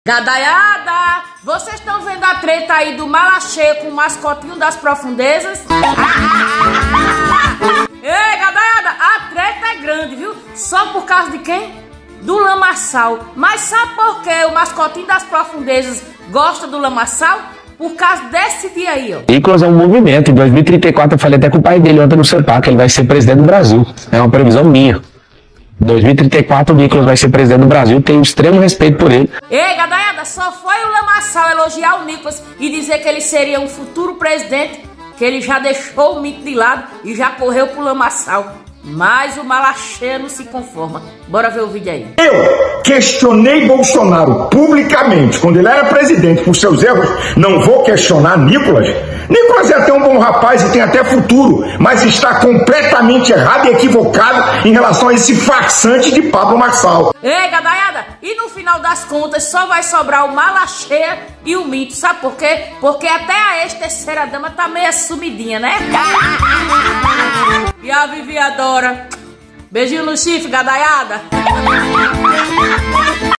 Gadaiada, vocês estão vendo a treta aí do Malacheia com o mascotinho das profundezas? Ei, gadaiada, a treta é grande, viu? Só por causa de quem? Do lamaçal. Mas sabe por que o mascotinho das profundezas gosta do lamaçal? Por causa desse dia aí, ó. Nicolas é um movimento. Em 2034, eu falei até com o pai dele ontem no Cepar, que ele vai ser presidente do Brasil. É uma previsão minha. Em 2034, o Nicolas vai ser presidente do Brasil. Tenho extremo respeito por ele. Ei, gadaiada, só foi o lamaçal elogiar o Nicolas e dizer que ele seria um futuro presidente, que ele já deixou o mito de lado e já correu pro lamaçal. Mas o Malacheia não se conforma. Bora ver o vídeo aí. Eu questionei Bolsonaro publicamente quando ele era presidente por seus erros. Não vou questionar Nicolas. Nicolas é até um bom rapaz e tem até futuro, mas está completamente errado e equivocado em relação a esse farsante de Pablo Marçal. Ei, gadaiada, e no final das contas só vai sobrar o Malacheia e o mito. Sabe por quê? Porque até a ex-terceira dama tá meio sumidinha, né? E a Vivi adora. Beijinho no chifre, gadaiada.